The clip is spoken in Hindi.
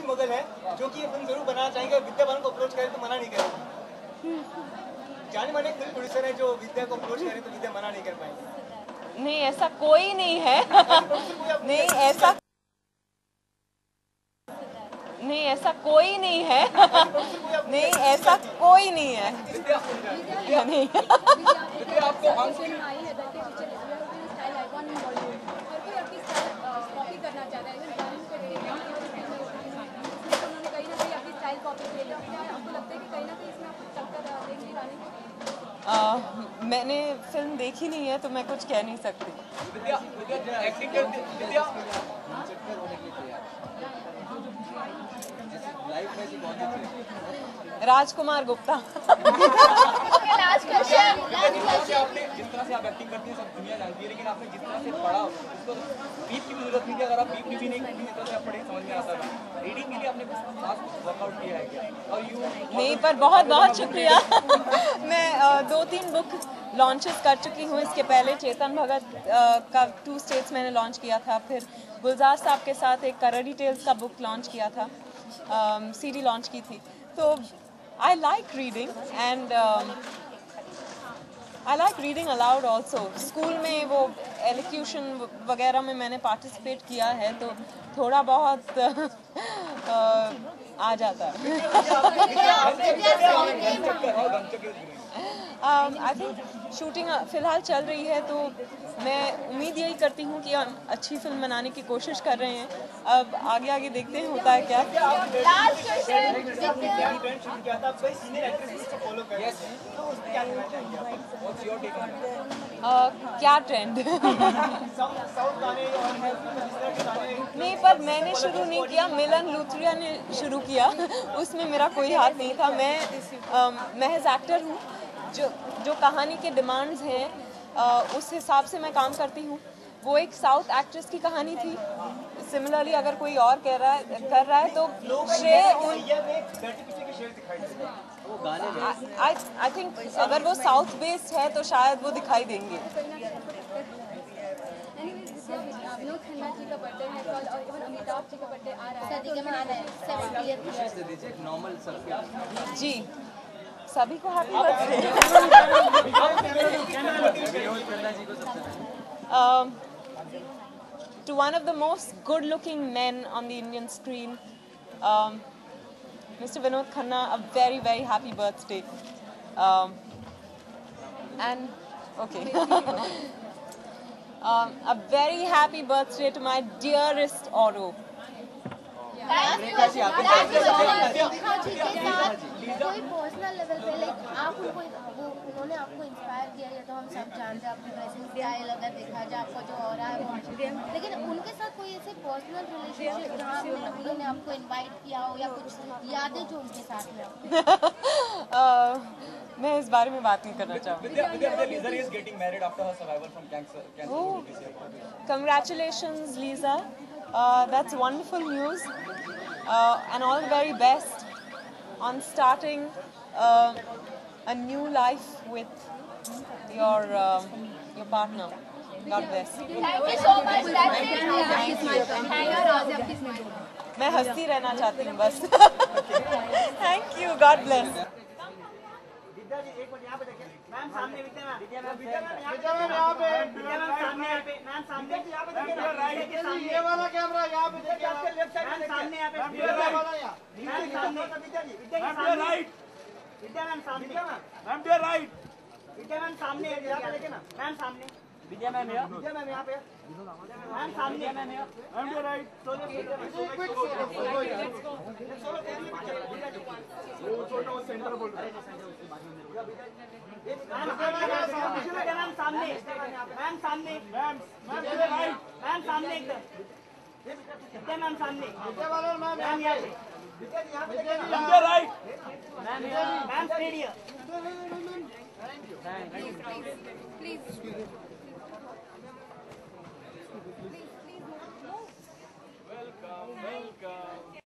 मुगल है जो कि ये फिल्म जरूर बनाना चाहेंगे, विद्या बालन को अप्रोच करें तो मना नहीं करेंगे। जाने माने फिल्म प्रोड्यूसर है जो विद्या को अप्रोच करें तो विद्या मना नहीं कर पाएंगे। नहीं, ऐसा कोई नहीं है। नहीं, ऐसा कोई नहीं है। नहीं, ऐसा कोई नहीं है। नहीं। मैंने फिल्म देखी नहीं है तो मैं कुछ कह नहीं सकती। राजकुमार गुप्ता। जिस तरह से आप एक्टिंग करती हैं सब दुनिया जानती है, लेकिन आपने जिस तरह से पढ़ा उसको बीप की भी जरूरत नहीं थी। अगर आप बीप भी नहीं करती तो आप पढ़े समझ में आता था। रीडिंग के लिए आपने कुछ खास वर्कआउट किया है क्या? और नहीं, पर बहुत बहुत शुक्रिया। मैं 2-3 बुक लॉन्चेस कर चुकी हूँ। इसके पहले चेतन भगत का 2 स्टेट्स मैंने लॉन्च किया था, फिर गुलजार साहब के साथ एक करड़ी टेल्स का बुक लॉन्च किया था, सीडी लॉन्च की थी। तो I like reading and I like reading aloud also. School में वो एलोक्यूशन वगैरह में मैंने पार्टिसिपेट किया है, तो थोड़ा बहुत आ जाता है। आई थिंक शूटिंग फिलहाल चल रही है, तो मैं उम्मीद यही करती हूँ कि हम अच्छी फिल्म बनाने की कोशिश कर रहे हैं। अब आगे आगे देखते हैं होता है क्या। क्या ट्रेंड? नहीं, पर मैंने शुरू नहीं किया, मिलन लूथरिया ने शुरू किया। उसमें मेरा कोई हाथ नहीं था। मैं महज एक्टर हूँ। जो कहानी के डिमांड्स हैं उस हिसाब से मैं काम करती हूँ। वो एक साउथ एक्ट्रेस की कहानी थी। सिमिलरली अगर कोई और कर रहा है तो श्रेय आई थिंक अगर वो साउथ बेस्ड है तो शायद वो दिखाई देंगे। विनोद खन्ना जी का बर्थडे है कल और इवन अमिताभ जी का बर्थडे आ रहा है। जी, सभी को happy birthday. To one of the most good-looking men on the Indian screen, Mr. Vinod Khanna, a very, very happy birthday. And okay. A very happy birthday to my dearest Oro. कोई पर्सनल लेवल पे लाइक आप उनको उन्होंने आपको इंस्पायर किया है तो हम सब जानते हैं, आपकी ड्रेसिंग स्टाइल अगर देखा जाए आपका जो हो रहा है, लेकिन उनके साथ कोई ऐसे पर्सनल रिलेशनशिप जहाँ उन्होंने आपको इनवाइट किया हो या कुछ यादें जो उनके साथ में? मैं इस बारे में बात नहीं करना चाहूँगी। Congratulations, Lisa. That's wonderful news. And all the very best on starting a new life with your partner. God bless. Thank you so much. मैं हंसती रहना चाहती हूँ बस। Thank you. God bless. विद्या जी एक मिनट यहाँ पे देखिए। मैम सामने विद्या मैम यहाँ पे मैम सामने यहाँ पे देखिए। राइट के सामने ये वाला कैमरा यहाँ पे देखिए। आपके लेफ्ट साइड मैम सामने यहाँ पे विद्या वाला यहाँ। मैम सामने विद्या जी विद्या के सामने राइट। विद्या मैम सामने ma'am to right. Vidya ma'am सामने यहाँ पे देखिए ना। मैम सामने विद्या मैम यहाँ पे मैम सामने ma'am to right. Solo centre बोल रहा है। मैम सामने मैम सामने मैम राइट मैम सामने एकदम विद्या मैम सामने विद्या वाला मैम यहाँ पे Vidya right ma'am stadium please welcome